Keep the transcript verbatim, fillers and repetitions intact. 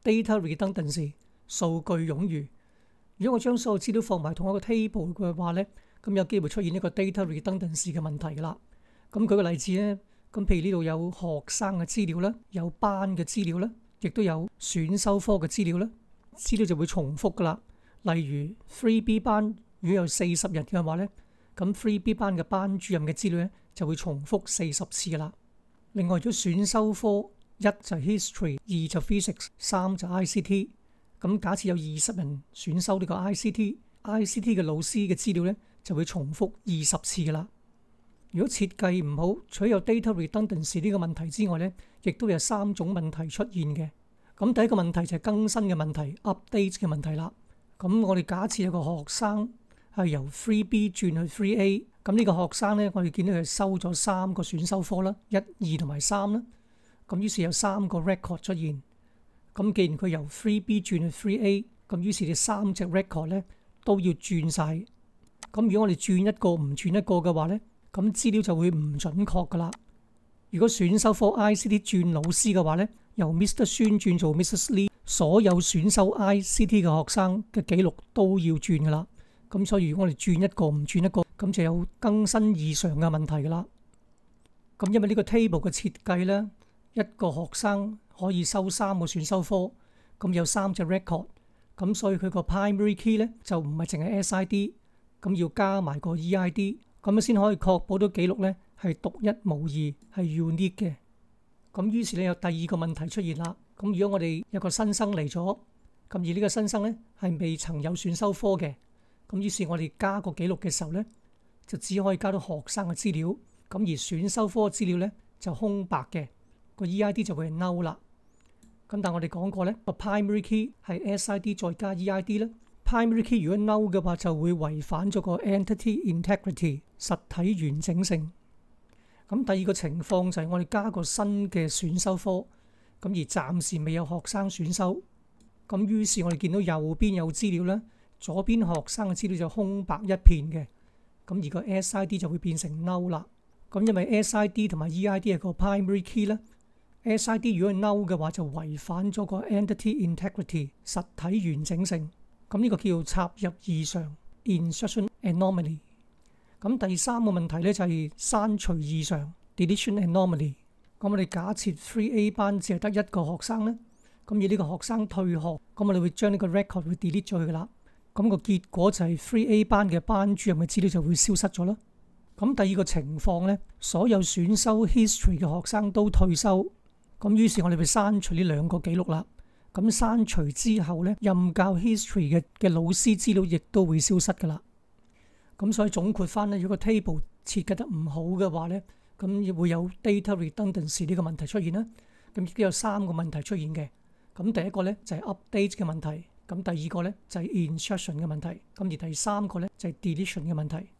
data redundancy 數據冗餘。如果我將所有資料放埋同一個 table 嘅話咧，咁有機會出現一個 data redundancy 嘅問題噶啦。咁舉個例子咧，咁譬如呢度有學生嘅資料啦，有班嘅資料啦，亦都有選修科嘅資料啦，資料就會重複噶啦。例如 three B 班如果有四十人嘅話咧，咁 three B 班嘅班主任嘅資料咧就會重複四十次噶啦。另外，如果選修科一就係 history， 二就 physics， 三就 I C T。咁假設有二十人選修呢個 I C T，I C T 嘅老師嘅資料咧就會重複二十次噶啦。如果設計唔好，除咗有 data redundancy 呢個問題之外咧，亦都有三種問題出現嘅。咁第一個問題就係更新嘅問題 ，update 嘅問題啦。咁我哋假設有個學生係由 three B 轉去 three A， 咁呢個學生咧，我哋見到佢收咗三個選修科啦，一、二同埋三啦。咁於是有三個 record 出現。咁既然佢由 three B 轉去 three A， 咁於是你三隻 record 咧都要轉晒。咁如果我哋轉一個唔轉一個嘅話咧，咁資料就會唔準確噶啦。如果選修科 I C T 轉老師嘅話咧，由 Mister 孫轉做 Missus Lee， 所有選修 I C T 嘅學生嘅記錄都要轉噶啦。咁所以如果我哋轉一個唔轉一個，咁就有更新異常嘅問題噶啦。咁因為呢個 table 嘅設計咧，一個學生可以收三個選修科，咁有三隻 record， 咁所以佢個 primary key 咧就唔係淨係 S I D， 咁要加埋個 E I D， 咁樣先可以確保到記錄咧係獨一無二，係 unique 嘅。咁於是咧有第二個問題出現啦。咁如果我哋有個新生嚟咗，咁而呢個新生咧係未曾有選修科嘅，咁於是我哋加個記錄嘅時候咧，就只可以加到學生嘅資料，咁而選修科嘅資料咧就空白嘅，個 E I D 就會係 null 啦。咁但係我哋講過咧，個 primary key 係 S I D 再加 E I D 咧。primary key 如果 null 嘅話，就會違反咗個 entity integrity 實體完整性。咁第二個情況就係我哋加個新嘅選修科，咁而暫時未有學生選修，咁於是我哋見到右邊有資料咧，左邊學生嘅資料就空白一片嘅，咁而個 S I D 就會變成 null 啦。咁因為 S I D 同埋 E I D 係個 primary key 咧。S I D 如果係 null 嘅話，就違反咗個 entity integrity 實體完整性。咁呢個叫插入異常 insertion anomaly。咁第三個問題咧就係刪除異常 deletion anomaly。咁我哋假設 three A 班只係得一個學生咧，咁而呢個學生退學，咁我哋會將呢個 record 會 delete 咗佢噶啦。咁個結果就係 three A 班嘅班主任嘅資料就會消失咗啦。咁第二個情況咧，所有選修 history 嘅學生都退修。咁於是我哋會刪除呢兩個記錄啦。咁刪除之後咧，任教 history 嘅嘅老師資料亦都會消失噶啦。咁所以總括翻咧，如果個 table 設計得唔好嘅話咧，咁亦會有 data redundancy 呢個問題出現啦。咁亦都有三個問題出現嘅。咁第一個咧就係 update 嘅問題，咁第二個咧就係 insertion 嘅問題，咁而第三個咧就係 deletion 嘅問題。